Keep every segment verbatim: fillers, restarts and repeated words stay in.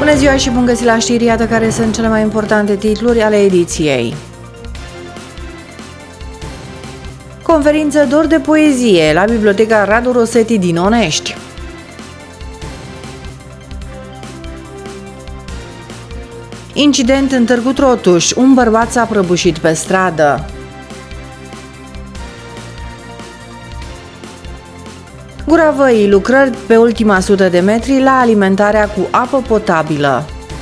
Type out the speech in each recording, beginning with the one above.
Bună ziua și bun găsit la știri, iată care sunt cele mai importante titluri ale ediției. Conferință Dor de poezie la Biblioteca Radu Rosetti din Onești. Incident în Târgu Trotuș, un bărbat s-a prăbușit pe stradă. Gura Văii, lucrări pe ultima sută de metri la alimentarea cu apă potabilă.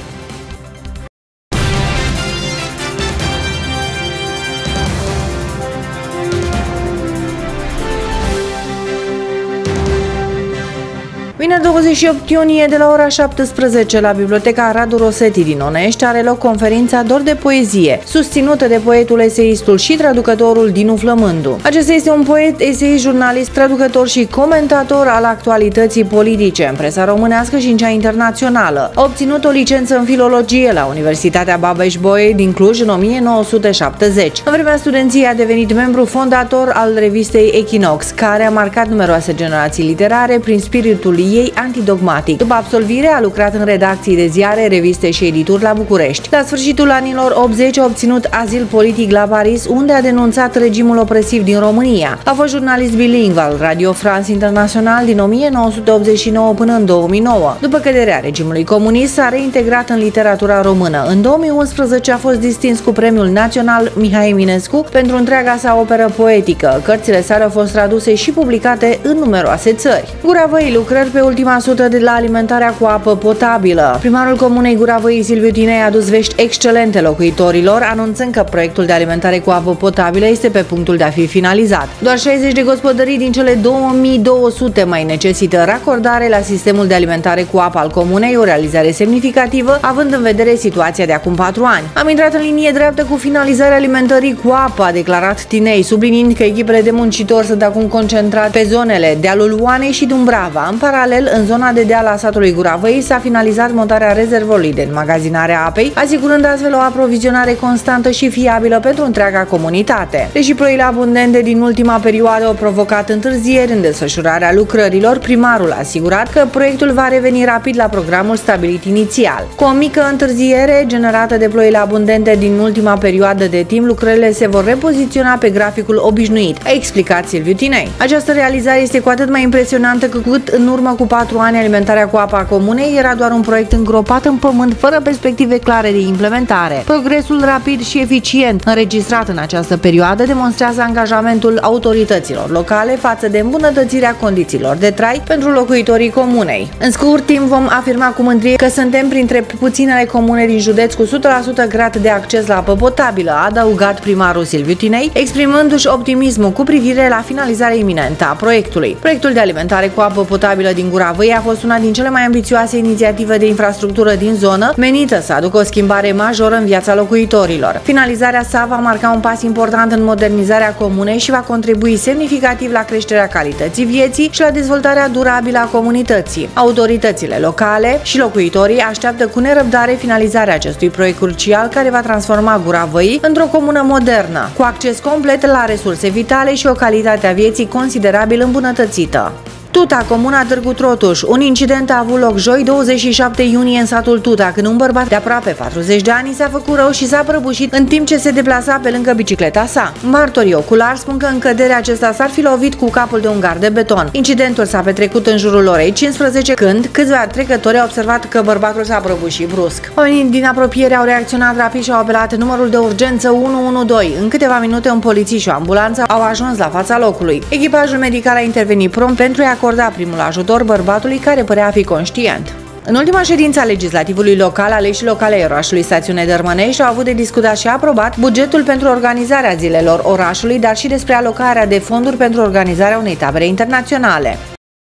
Vineri douăzeci și opt iunie de la ora șaptesprezece la Biblioteca Radu Rosetti din Onești are loc conferința Dor de poezie, susținută de poetul, eseistul și traducătorul Dinu Flămându. Acesta este un poet, eseist, jurnalist, traducător și comentator al actualității politice în presa românească și în cea internațională. A obținut o licență în filologie la Universitatea Babeș-Bolyai din Cluj în o mie nouă sute șaptezeci. În vremea studenției a devenit membru fondator al revistei Equinox, care a marcat numeroase generații literare prin spiritul ei antidogmatic. După absolvire a lucrat în redacții de ziare, reviste și edituri la București. La sfârșitul anilor optzeci a obținut azil politic la Paris, unde a denunțat regimul opresiv din România. A fost jurnalist bilingval Radio France International din o mie nouă sute optzeci și nouă până în două mii nouă. După căderea regimului comunist, s-a reintegrat în literatura română. În două mii unsprezece a fost distins cu Premiul Național Mihai Eminescu pentru întreaga sa operă poetică. Cărțile sale au fost traduse și publicate în numeroase țări. Gura Văii, lucrări pe ultima sută de la alimentarea cu apă potabilă. Primarul comunei Gura Văii, Silviu Tinei, a adus vești excelente locuitorilor, anunțând că proiectul de alimentare cu apă potabilă este pe punctul de a fi finalizat. Doar șaizeci de gospodării din cele două mii două sute mai necesită racordare la sistemul de alimentare cu apă al comunei, o realizare semnificativă, având în vedere situația de acum patru ani. Am intrat în linie dreaptă cu finalizarea alimentării cu apă, a declarat Tinei, subliniind că echipele de muncitori sunt acum concentrate pe zonele dealul Oanei și Dumbrava. În paralel, în zona de deal a satului Gura Văii s-a finalizat montarea rezervorului de înmagazinare a apei, asigurând astfel o aprovizionare constantă și fiabilă pentru întreaga comunitate. Deși ploile abundente din ultima perioadă au provocat întârzieri în desfășurarea lucrărilor, primarul a asigurat că proiectul va reveni rapid la programul stabilit inițial. Cu o mică întârziere generată de ploile abundente din ultima perioadă de timp, lucrările se vor repoziționa pe graficul obișnuit, a explicat Silviu Tinei. Această realizare este cu atât mai impresionantă cu cât în urmă cu patru ani alimentarea cu apa comunei era doar un proiect îngropat în pământ fără perspective clare de implementare. Progresul rapid și eficient înregistrat în această perioadă demonstrează angajamentul autorităților locale față de îmbunătățirea condițiilor de trai pentru locuitorii comunei. În scurt timp vom afirma cu mândrie că suntem printre puținele comune din județ cu o sută la sută grad de acces la apă potabilă, a adăugat primarul Silviu Tinei, exprimându-și optimismul cu privire la finalizarea iminentă a proiectului. Proiectul de alimentare cu apă potabilă din Gura Văii a fost una din cele mai ambițioase inițiative de infrastructură din zonă, menită să aducă o schimbare majoră în viața locuitorilor. Finalizarea sa va marca un pas important în modernizarea comunei și va contribui semnificativ la creșterea calității vieții și la dezvoltarea durabilă a comunității. Autoritățile locale și locuitorii așteaptă cu nerăbdare finalizarea acestui proiect crucial care va transforma Gura Văii într-o comună modernă, cu acces complet la resurse vitale și o calitate a vieții considerabil îmbunătățită. Tuta, comuna Târgu Trotuș. Un incident a avut loc joi douăzeci și șapte iunie în satul Tuta, când un bărbat de aproape patruzeci de ani s-a făcut rău și s-a prăbușit în timp ce se deplasa pe lângă bicicleta sa. Martorii oculari spun că în căderea acesta s-ar fi lovit cu capul de un gard de beton. Incidentul s-a petrecut în jurul orei cincisprezece, când câțiva trecători au observat că bărbatul s-a prăbușit brusc. Oamenii din apropiere au reacționat rapid și au apelat numărul de urgență unu unu doi. În câteva minute, un polițist și o ambulanță au ajuns la fața locului. Echipajul medical a intervenit prompt pentru a acorda primul ajutor bărbatului, care părea a fi conștient. În ultima ședință a legislativului local, aleșii locale ai orașului Stațiune Dărmănești au avut de discutat și aprobat bugetul pentru organizarea zilelor orașului, dar și despre alocarea de fonduri pentru organizarea unei tabere internaționale.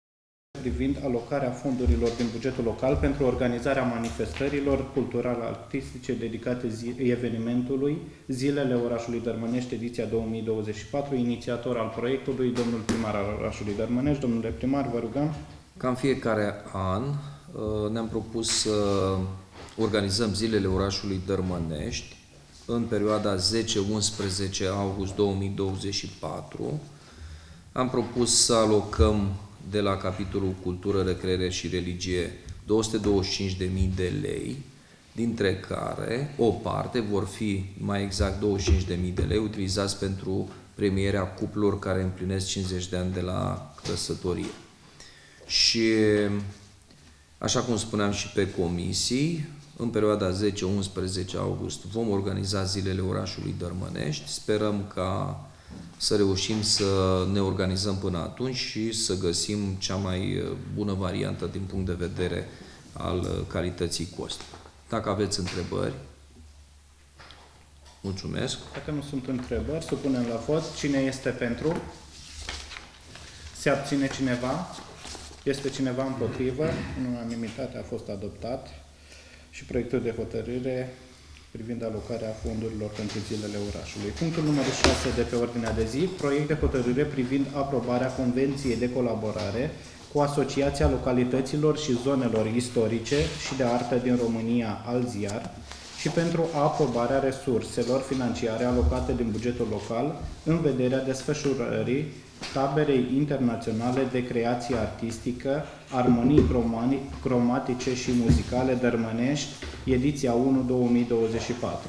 Privind alocarea fondurilor din bugetul local pentru organizarea manifestărilor cultural-artistice dedicate zi evenimentului Zilele orașului Dărmănești, ediția două mii douăzeci și patru, inițiator al proiectului, domnul primar al orașului Dărmănești. Domnule primar, vă rugăm. Ca în fiecare an ne-am propus să organizăm Zilele orașului Dărmănești în perioada zece unsprezece august două mii douăzeci și patru. Am propus să alocăm de la capitolul Cultură, Recreere și Religie două sute douăzeci și cinci de mii de lei, dintre care o parte vor fi, mai exact douăzeci și cinci de mii de lei, utilizați pentru premierea cuplurilor care împlinesc cincizeci de ani de la căsătorie. Și, așa cum spuneam și pe comisii, în perioada zece unsprezece august vom organiza Zilele Orașului Dărmănești. Sperăm ca să reușim să ne organizăm până atunci și să găsim cea mai bună variantă din punct de vedere al calității cost. Dacă aveți întrebări, mulțumesc. Dacă nu sunt întrebări, supunem la vot. Cine este pentru? Se abține cineva? Este cineva împotrivă? În unanimitate a fost adoptat și proiectul de hotărâre privind alocarea fondurilor pentru Zilele Orașului. Punctul numărul șase de pe ordinea de zi, proiect de hotărâre privind aprobarea Convenției de colaborare cu Asociația Localităților și Zonelor Istorice și de Artă din România, Alziar, și pentru aprobarea resurselor financiare alocate din bugetul local în vederea desfășurării taberei internaționale de creație artistică, armonii cromatice și muzicale Dărmănești, ediția unu două mii douăzeci și patru.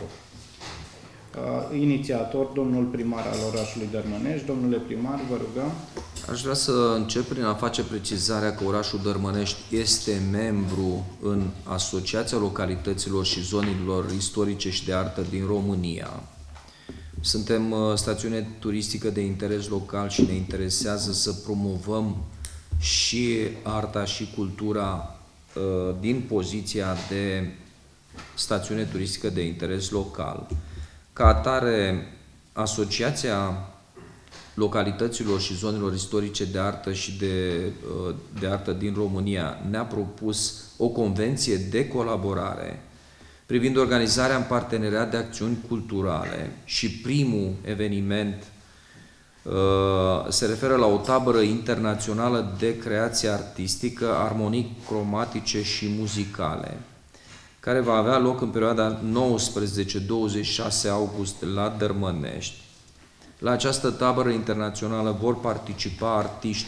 Uh, inițiator, domnul primar al orașului Dărmănești. Domnule primar, vă rugăm. Aș vrea să încep prin a face precizarea că orașul Dărmănești este membru în Asociația Localităților și Zonelor Istorice și de Artă din România. Suntem stațiune turistică de interes local și ne interesează să promovăm și arta și cultura din poziția de stațiune turistică de interes local. Ca atare, Asociația Localităților și Zonelor Istorice de Artă și de, de Artă din România ne-a propus o convenție de colaborare privind organizarea în parteneriat de acțiuni culturale și primul eveniment uh, se referă la o tabără internațională de creație artistică, armonii cromatice și muzicale, care va avea loc în perioada nouăsprezece douăzeci și șase august la Dărmănești. La această tabără internațională vor participa artiști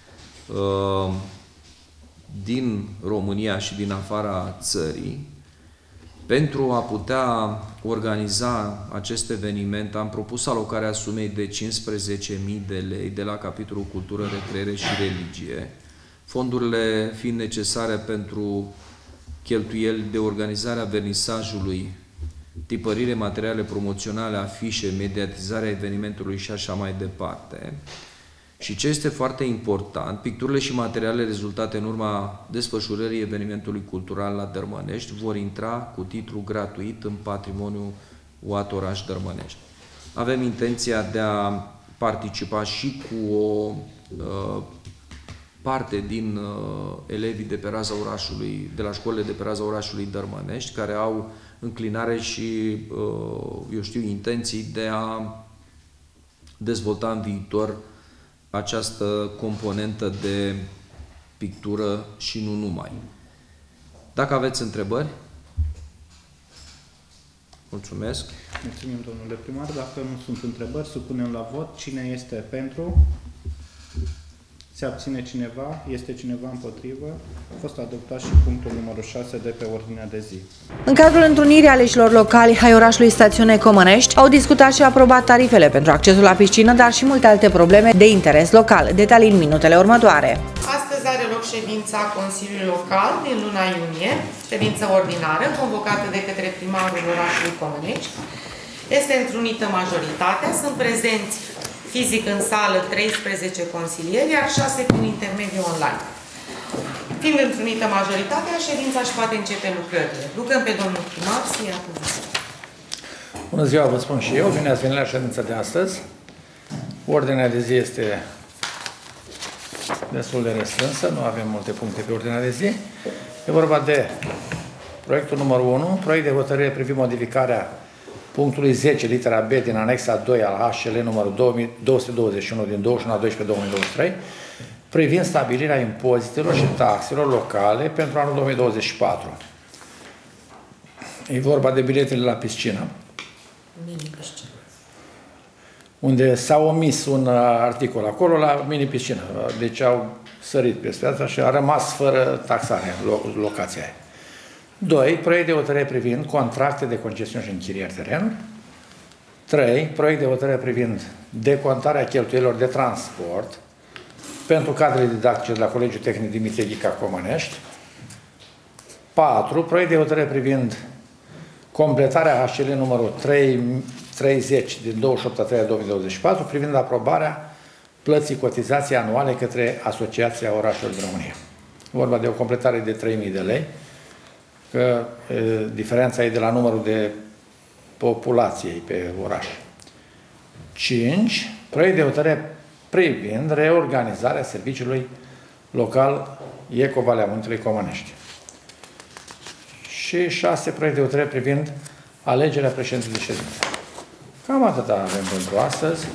uh, din România și din afara țării. Pentru a putea organiza acest eveniment, am propus alocarea sumei de cincisprezece mii de lei de la capitolul Cultură, Recreere și Religie, fondurile fiind necesare pentru cheltuieli de organizare a vernisajului, tipărire materiale promoționale, afișe, mediatizarea evenimentului și așa mai departe. Și ce este foarte important, picturile și materialele rezultate în urma desfășurării evenimentului cultural la Dărmănești vor intra cu titlu gratuit în patrimoniul U A T Oraș Dărmănești. Avem intenția de a participa și cu o uh, parte din uh, elevii de pe raza orașului, de la școlile de pe raza orașului Dărmănești, care au înclinare și, uh, eu știu, intenții de a dezvolta în viitor această componentă de pictură și nu numai. Dacă aveți întrebări, mulțumesc. Mulțumim, domnule primar. Dacă nu sunt întrebări, supunem la vot. Cine este pentru? Se abține cineva? Este cineva împotrivă? A fost adoptat și punctul numărul șase de pe ordinea de zi. În cadrul întrunirii aleșilor locali ai orașului Stațiune Comănești au discutat și aprobat tarifele pentru accesul la piscină, dar și multe alte probleme de interes local. Detalii în minutele următoare. Astăzi are loc ședința Consiliului Local din luna iunie, ședință ordinară convocată de către primarul orașului Comănești. Este întrunită majoritatea, sunt prezenți fizic în sală treisprezece consilieri, iar șase prin intermediu online. Fiind întrunită majoritatea, ședința își poate începe lucrările. Rugăm pe domnul primar să ia cuvântul. Bună ziua, vă spun și eu. Bine ați venit la ședința de astăzi. Ordinea de zi este destul de restrânsă, nu avem multe puncte pe ordinea de zi. E vorba de proiectul numărul unu, proiect de hotărâre privind modificarea punctului zece, litera B, din anexa doi al H L numărul două sute douăzeci și unu din douăzeci și unu a doisprezece două mii douăzeci și trei, privind stabilirea impozitelor și taxelor locale pentru anul două mii douăzeci și patru. E vorba de biletele la piscină, Mini-piscină. Unde unde s-a omis un articol acolo la mini-piscină. Deci au, sărit peste asta și a rămas fără taxare locația aia. doi. Proiect de hotărâre privind contracte de concesiuni și închirieri terenuri. trei. Proiect de hotărâre privind decontarea cheltuielilor de transport pentru cadrele didactice de la Colegiul Tehnic Dimitrie Ghica Comănești. patru. Proiect de hotărâre privind completarea H C L numărul treizeci din douăzeci și opt a treia două mii douăzeci și patru privind aprobarea plății cotizații anuale către Asociația Orașelor din România. Vorba de o completare de trei mii de lei, că e, diferența e de la numărul de populației pe oraș. cinci. Proiect de hotărâre privind reorganizarea serviciului local Eco Valea Muntelui Comănești. Și șase. Proiect de hotărâre privind alegerea președintelui de ședință. Cam atât avem pentru astăzi.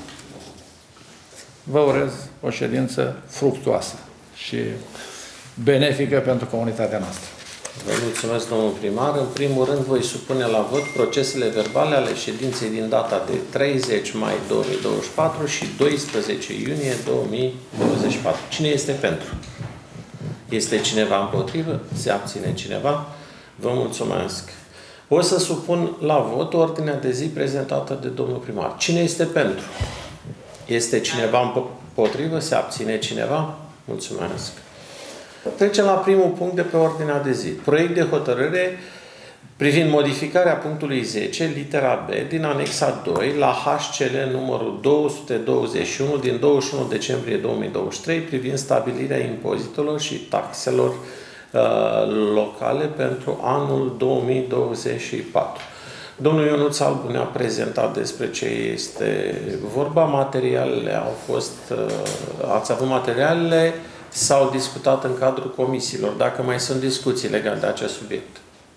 Vă urez o ședință fructuoasă și benefică pentru comunitatea noastră. Vă mulțumesc, domnul primar. În primul rând, voi supune la vot procesele verbale ale ședinței din data de treizeci mai două mii douăzeci și patru și doisprezece iunie două mii douăzeci și patru. Cine este pentru? Este cineva împotrivă? Se abține cineva? Vă mulțumesc. O să supun la vot ordinea de zi prezentată de domnul primar. Cine este pentru? Este cineva împotrivă? Se abține cineva? Mulțumesc. Trecem la primul punct de pe ordinea de zi. Proiect de hotărâre privind modificarea punctului zece, litera B, din anexa doi, la H C L numărul două sute douăzeci și unu din douăzeci și unu decembrie două mii douăzeci și trei privind stabilirea impozitelor și taxelor uh, locale pentru anul două mii douăzeci și patru. Domnul Ionuț Albu ne-a prezentat despre ce este vorba. Materialele au fost... Uh, ați avut materialele, s-au discutat în cadrul comisiilor. Dacă mai sunt discuții legate de acest subiect.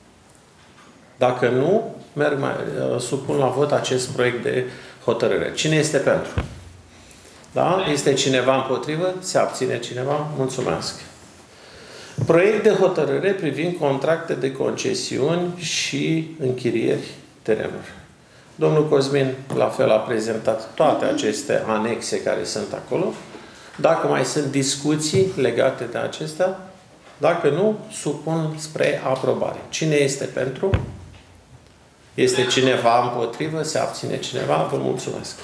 Dacă nu, merg mai, uh, supun la vot acest proiect de hotărâre. Cine este pentru? Da? Este cineva împotrivă? Se abține cineva? Mulțumesc. Proiect de hotărâre privind contracte de concesiuni și închirieri terenuri. Domnul Cosmin, la fel, a prezentat toate aceste anexe care sunt acolo. Dacă mai sunt discuții legate de acestea, dacă nu, supun spre aprobare. Cine este pentru? Este cineva împotrivă? Se abține cineva? Vă mulțumesc.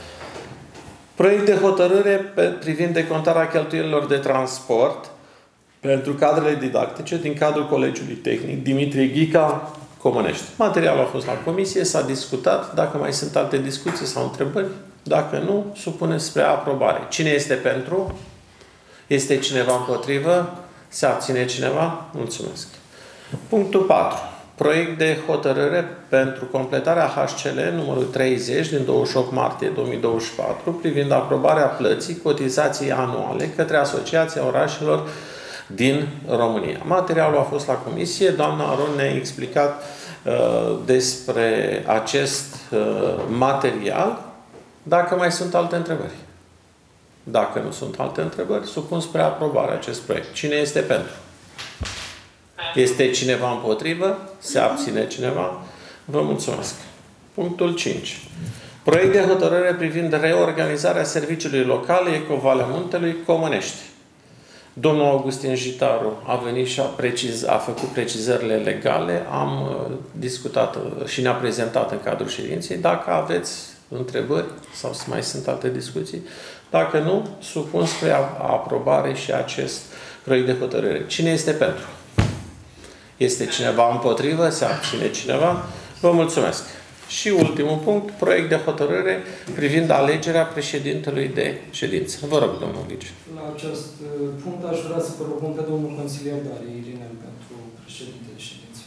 Proiect de hotărâre privind decontarea cheltuielilor de transport pentru cadrele didactice din cadrul Colegiului Tehnic Dimitrie Ghica Comănești. Materialul a fost la comisie, s-a discutat. Dacă mai sunt alte discuții sau întrebări, dacă nu, supune spre aprobare. Cine este pentru? Este cineva împotrivă? Se abține cineva? Mulțumesc. Punctul patru. Proiect de hotărâre pentru completarea H C L numărul treizeci din douăzeci și opt martie două mii douăzeci și patru privind aprobarea plății cotizației anuale către Asociația Orașelor din România. Materialul a fost la comisie. Doamna Aron ne-a explicat uh, despre acest uh, material. Dacă mai sunt alte întrebări. Dacă nu sunt alte întrebări, supun spre aprobare acest proiect. Cine este pentru? Este cineva împotrivă? Se abține cineva? Vă mulțumesc. Punctul cinci. Proiect de hotărâre privind reorganizarea serviciului local Eco Valea Muntelui Comănești. Domnul Augustin Jitaru a venit și a, preciz, a făcut precizările legale. Am uh, discutat uh, și ne-a prezentat în cadrul ședinței. Dacă aveți întrebări sau mai sunt alte discuții, dacă nu, supun spre aprobare și acest proiect de hotărâre. Cine este pentru? Este cineva împotrivă? Se abține cineva? Vă mulțumesc. Și ultimul punct, proiect de hotărâre privind alegerea președintelui de ședință. Vă rog, domnul Lici. La acest punct aș vrea să propun pe domnul consilier Darie Irinel pentru președinte de ședință.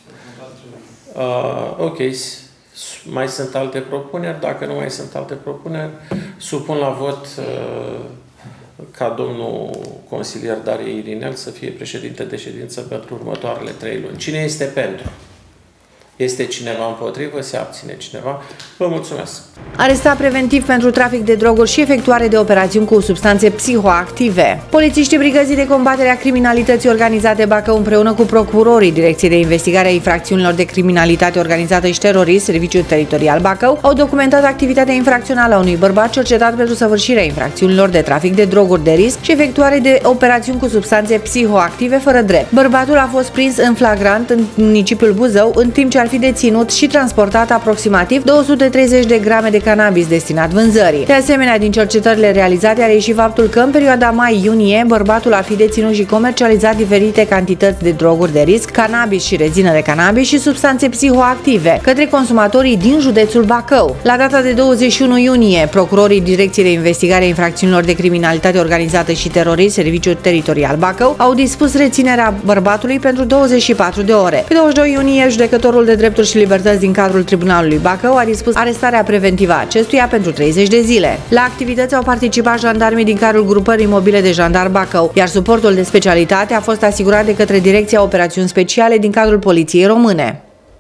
Uh, ok. Mai sunt alte propuneri? Dacă nu mai sunt alte propuneri, supun la vot uh, ca domnul consilier Darie Irinel să fie președinte de ședință pentru următoarele trei luni. Cine este pentru? Este cineva împotrivă? Se abține cineva? Vă mulțumesc! Arestat preventiv pentru trafic de droguri și efectuare de operațiuni cu substanțe psihoactive. Polițiștii Brigăzii de Combatere a Criminalității Organizate Bacău împreună cu procurorii Direcției de Investigare a Infracțiunilor de Criminalitate Organizată și Terorism, Serviciul Teritorial Bacău, au documentat activitatea infracțională a unui bărbat cercetat pentru săvârșirea infracțiunilor de trafic de droguri de risc și efectuare de operațiuni cu substanțe psihoactive fără drept. Bărbatul a fost prins în flagrant în municipiul Buzău, în timp ce ar fi deținut și transportat aproximativ două sute treizeci de grame de cannabis destinat vânzării. De asemenea, din cercetările realizate a reieșit faptul că în perioada mai-iunie bărbatul ar fi deținut și comercializat diferite cantități de droguri de risc, cannabis și rezină de cannabis și substanțe psihoactive către consumatorii din județul Bacău. La data de douăzeci și unu iunie, procurorii Direcției de Investigare a Infracțiunilor de Criminalitate Organizată și Terorism, Serviciul Teritorial Bacău, au dispus reținerea bărbatului pentru douăzeci și patru de ore. Pe douăzeci și doi iunie, judecătorul de drepturi și libertăți din cadrul Tribunalului Bacău a dispus arestarea preventivă a acestuia pentru treizeci de zile. La activități au participat jandarmii din cadrul grupării mobile de jandar Bacău, iar suportul de specialitate a fost asigurat de către Direcția Operațiuni Speciale din cadrul Poliției Române.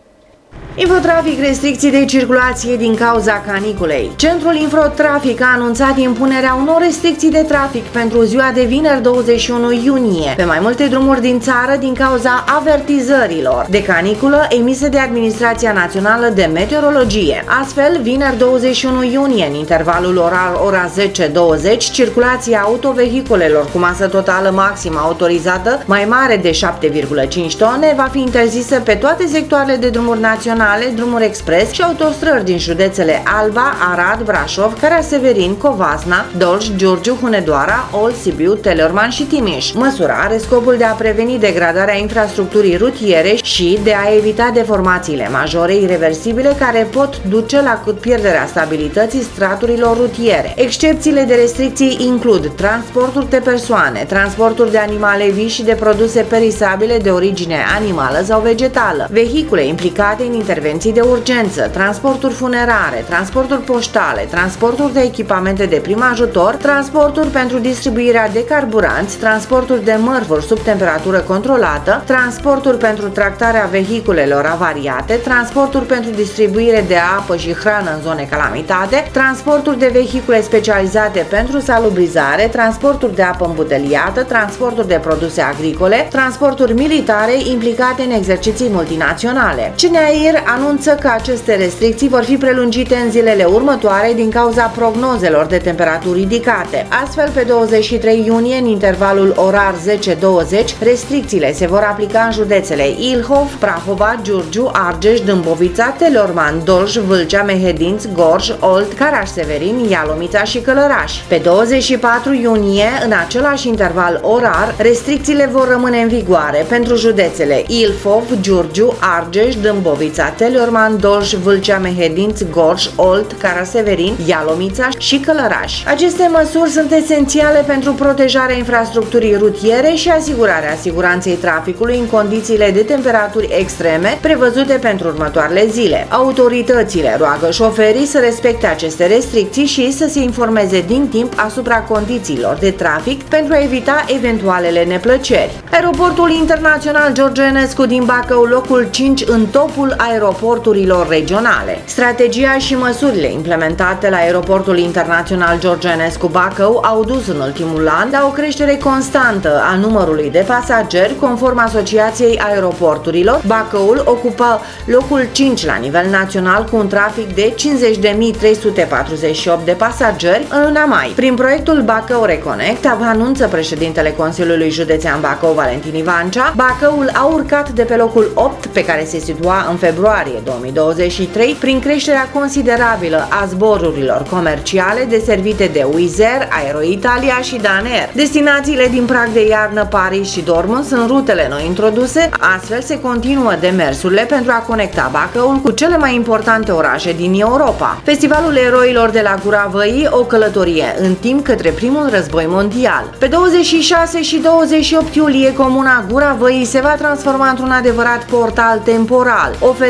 Infotrafic, restricții de circulație din cauza caniculei. Centrul Infotrafic a anunțat impunerea unor restricții de trafic pentru ziua de vineri douăzeci și unu iunie pe mai multe drumuri din țară din cauza avertizărilor de caniculă emise de Administrația Națională de Meteorologie. Astfel, vineri douăzeci și unu iunie, în intervalul orar ora zece douăzeci, circulația autovehiculelor cu masă totală maximă autorizată mai mare de șapte virgulă cinci tone va fi interzisă pe toate sectoarele de drumuri naționale, drumuri expres și autostrăzi din județele Alba, Arad, Brașov, Caraseverin, Covasna, Dolj, Giurgiu, Hunedoara, Olt, Sibiu, Teleorman și Timiș. Măsura are scopul de a preveni degradarea infrastructurii rutiere și de a evita deformațiile majore irreversibile care pot duce la pierderea stabilității straturilor rutiere. Excepțiile de restricții includ transportul de persoane, transportul de animale vii și de produse perisabile de origine animală sau vegetală, vehicule implicate în intervenții de urgență, transporturi funerare, transporturi poștale, transporturi de echipamente de prim ajutor, transporturi pentru distribuirea de carburanți, transporturi de mărfuri sub temperatură controlată, transporturi pentru tractarea vehiculelor avariate, transporturi pentru distribuire de apă și hrană în zone calamitate, transporturi de vehicule specializate pentru salubrizare, transporturi de apă îmbuteliată, transporturi de produse agricole, transporturi militare implicate în exerciții multinaționale. C N A I R anunță că aceste restricții vor fi prelungite în zilele următoare din cauza prognozelor de temperaturi ridicate. Astfel, pe douăzeci și trei iunie, în intervalul orar zece douăzeci, restricțiile se vor aplica în județele Ilhov, Prahova, Giurgiu, Argeș, Dâmbovița, Teleorman, Dolj, Vâlcea, Mehedinți, Gorj, Olt, Caraș-Severin, Ialomița și Călăraș. Pe douăzeci și patru iunie, în același interval orar, restricțiile vor rămâne în vigoare pentru județele Ilfov, Giurgiu, Argeș, Dâmbovița, Teleorman, Dolj, Vâlcea, Mehedinți, Gorj, Olt, Caraseverin, Ialomița și Călăraș. Aceste măsuri sunt esențiale pentru protejarea infrastructurii rutiere și asigurarea siguranței traficului în condițiile de temperaturi extreme prevăzute pentru următoarele zile. Autoritățile roagă șoferii să respecte aceste restricții și să se informeze din timp asupra condițiilor de trafic pentru a evita eventualele neplăceri. Aeroportul Internațional George Enescu din Bacău, locul cinci în topul aeroporturilor regionale. Strategia și măsurile implementate la Aeroportul Internațional George Enescu Bacău au dus în ultimul an la o creștere constantă a numărului de pasageri, conform Asociației Aeroporturilor. Bacăul ocupă locul cinci la nivel național cu un trafic de cincizeci de mii trei sute patruzeci și opt de pasageri în luna mai. Prin proiectul Bacău Reconnect, anunță președintele Consiliului Județean Bacău, Valentin Ivancea, Bacăul a urcat de pe locul opt, pe care se situa în februarie două mii douăzeci și trei, prin creșterea considerabilă a zborurilor comerciale deservite de Wizz Air, Aero Italia și Dan Air. Destinațiile din prag de iarnă, Paris și Dortmund sunt rutele noi introduse, astfel se continuă demersurile pentru a conecta Bacăul cu cele mai importante orașe din Europa. Festivalul Eroilor de la Gura Văii, o călătorie în timp către primul război mondial. Pe douăzeci și șase și douăzeci și opt iulie, comuna Gura Văii se va transforma într-un adevărat portal temporal, oferind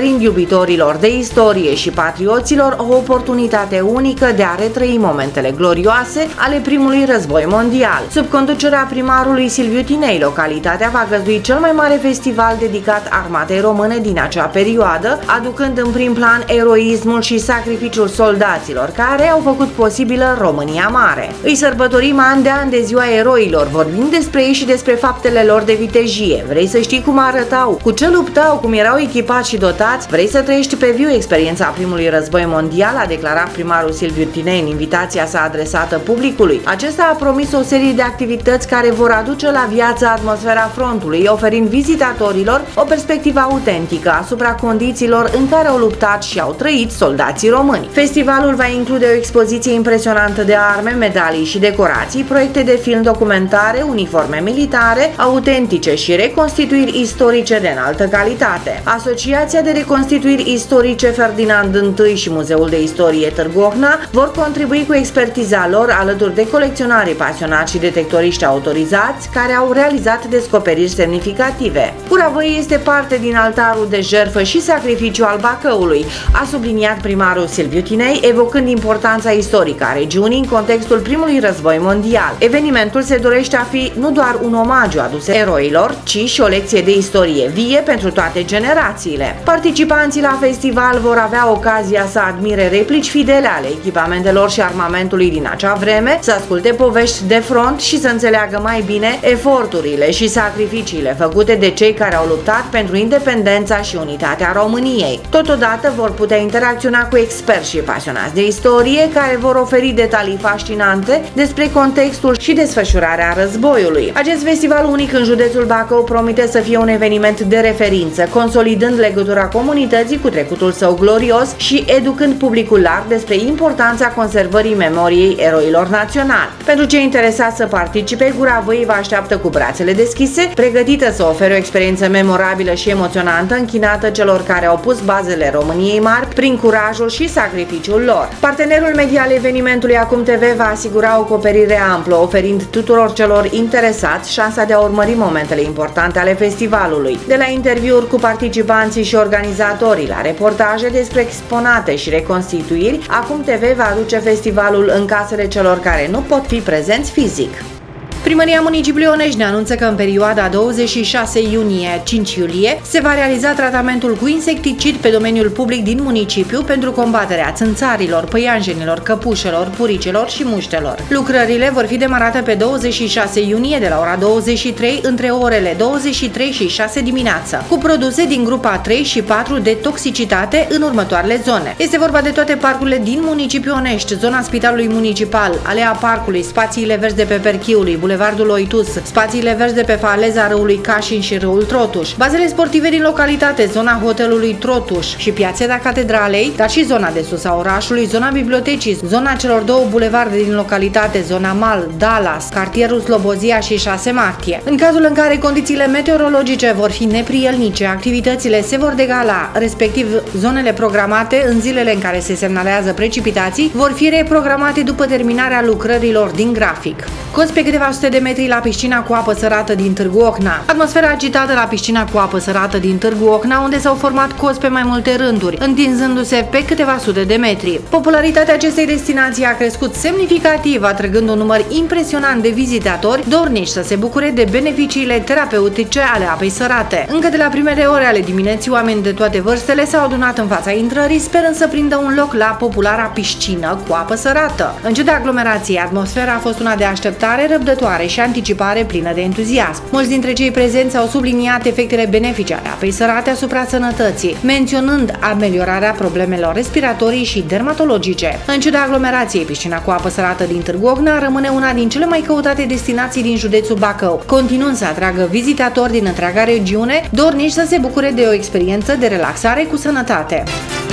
oferind iubitorilor de istorie și patrioților o oportunitate unică de a retrăi momentele glorioase ale primului război mondial. Sub conducerea primarului Silviu Tinei, localitatea va găzdui cel mai mare festival dedicat armatei române din acea perioadă, aducând în prim plan eroismul și sacrificiul soldaților care au făcut posibilă România Mare. Îi sărbătorim an de an de ziua eroilor, vorbind despre ei și despre faptele lor de vitejie. Vrei să știi cum arătau, cu ce luptau, cum erau echipați și dotați? Vrei să trăiești pe viu experiența primului război mondial, a declarat primarul Silviu Tinei în invitația sa adresată publicului. Acesta a promis o serie de activități care vor aduce la viață atmosfera frontului, oferind vizitatorilor o perspectivă autentică asupra condițiilor în care au luptat și au trăit soldații români. Festivalul va include o expoziție impresionantă de arme, medalii și decorații, proiecte de film documentare, uniforme militare, autentice și reconstituiri istorice de înaltă calitate. Asociația de reconstituiri istorice Ferdinand întâi și Muzeul de Istorie Târgu Ocna vor contribui cu expertiza lor alături de colecționarii pasionați și detectoriști autorizați care au realizat descoperiri semnificative. Curavăi este parte din altarul de jertfă și sacrificiu al Bacăului, a subliniat primarul Silviu Tinei, evocând importanța istorică a regiunii în contextul primului război mondial. Evenimentul se dorește a fi nu doar un omagiu adus eroilor, ci și o lecție de istorie vie pentru toate generațiile. Participanții la festival vor avea ocazia să admire replici fidele ale echipamentelor și armamentului din acea vreme, să asculte povești de front și să înțeleagă mai bine eforturile și sacrificiile făcute de cei care au luptat pentru independența și unitatea României. Totodată vor putea interacționa cu experți și pasionați de istorie care vor oferi detalii fascinante despre contextul și desfășurarea războiului. Acest festival unic în județul Bacău promite să fie un eveniment de referință, consolidând legătura comunității cu trecutul său glorios și educând publicul larg despre importanța conservării memoriei eroilor naționali. Pentru cei interesați să participe, Curavăi vă așteaptă cu brațele deschise, pregătită să ofere o experiență memorabilă și emoționantă închinată celor care au pus bazele României Mari prin curajul și sacrificiul lor. Partenerul media al evenimentului Acum T V va asigura o acoperire amplă, oferind tuturor celor interesați șansa de a urmări momentele importante ale festivalului. De la interviuri cu participanții și organizatorii, la reportaje despre exponate și reconstituiri, Acum T V va aduce festivalul în casele celor care nu pot fi prezenți fizic. Primăria Municipiului Onești ne anunță că în perioada douăzeci și șase iunie - cinci iulie se va realiza tratamentul cu insecticid pe domeniul public din municipiu pentru combaterea țânțarilor, păianjenilor, căpușelor, puricelor și muștelor. Lucrările vor fi demarate pe douăzeci și șase iunie de la ora douăzeci și trei între orele douăzeci și trei și șase dimineața, cu produse din grupa trei și patru de toxicitate în următoarele zone. Este vorba de toate parcurile din municipiul Onești, zona Spitalului Municipal, Alea Parcului, spațiile verzi de pe Perchiului, Bulevardul Oitus, spațiile verzi de pe faleza râului Cașin și râul Trotuș, bazele sportive din localitate, zona hotelului Trotuș și piațeta Catedralei, dar și zona de sus a orașului, zona bibliotecii, zona celor două bulevarde din localitate, zona Mal, Dallas, cartierul Slobozia și șase martie. În cazul în care condițiile meteorologice vor fi neprielnice, activitățile se vor degala, respectiv zonele programate în zilele în care se semnalează precipitații vor fi reprogramate după terminarea lucrărilor din grafic. Coți pe câteva sute de metri la piscina cu apă sărată din Târgu Ocna. Atmosfera agitată la piscina cu apă sărată din Târgu Ocna, unde s-au format cozi pe mai multe rânduri, întinzându-se pe câteva sute de metri. Popularitatea acestei destinații a crescut semnificativ, atrăgând un număr impresionant de vizitatori dornici să se bucure de beneficiile terapeutice ale apei sărate. Încă de la primele ore ale dimineții, oameni de toate vârstele s-au adunat în fața intrării, sperând să prindă un loc la populara piscină cu apă sărată. În ciuda aglomerației, atmosfera a fost una de așteptare răbdătoare și anticipare plină de entuziasm. Mulți dintre cei prezenți au subliniat efectele benefice ale apei sărate asupra sănătății, menționând ameliorarea problemelor respiratorii și dermatologice. În ciuda aglomerației, piscina cu apă sărată din Târgu Ocna rămâne una din cele mai căutate destinații din județul Bacău, continuând să atragă vizitatori din întreaga regiune, dornici să se bucure de o experiență de relaxare cu sănătate.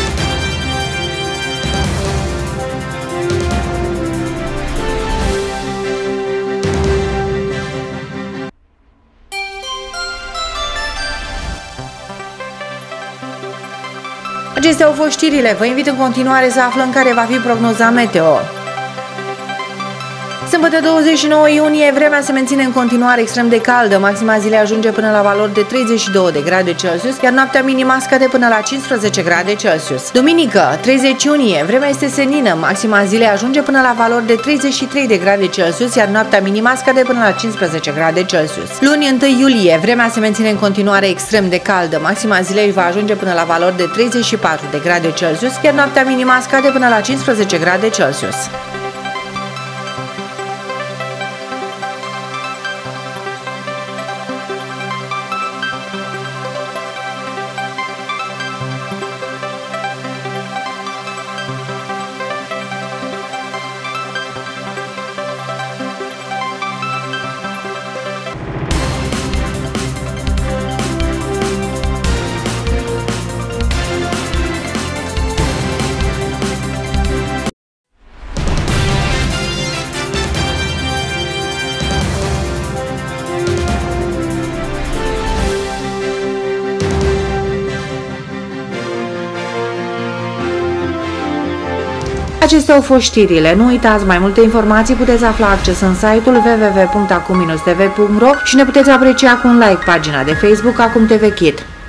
Acestea au fost știrile. Vă invit în continuare să aflăm care va fi prognoza meteo. Sâmbătă douăzeci și nouă iunie, vremea se menține în continuare extrem de caldă, maxima zilei ajunge până la valori de treizeci și două de grade Celsius, iar noaptea minima scade până la cincisprezece grade Celsius. Duminică, treizeci iunie, vremea este senină, maxima zilei ajunge până la valori de treizeci și trei de grade Celsius, iar noaptea minima scade până la cincisprezece grade Celsius. Luni, întâi iulie, vremea se menține în continuare extrem de caldă, maxima zilei va ajunge până la valori de treizeci și patru de grade Celsius, iar noaptea minima scade până la cincisprezece grade Celsius. Acestea au fost știrile. Nu uitați, mai multe informații puteți afla accesând site-ul w w w punct acum t v punct ro și ne puteți aprecia cu un like pagina de Facebook Acum T V Kid.